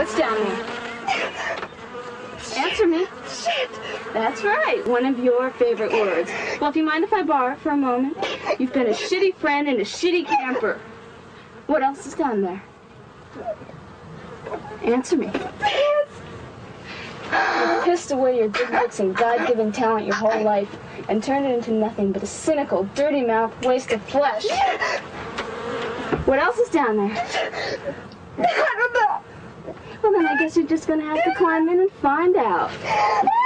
What's down there? Answer me. Shit. That's right, one of your favorite words. Well, if you mind if I borrow it for a moment? You've been a shitty friend and a shitty camper. What else is down there? Answer me. You pissed away your good looks and God-given talent your whole life and turned it into nothing but a cynical, dirty-mouthed waste of flesh. What else is down there? I don't know. Well, then I guess you're just gonna have to climb in and find out.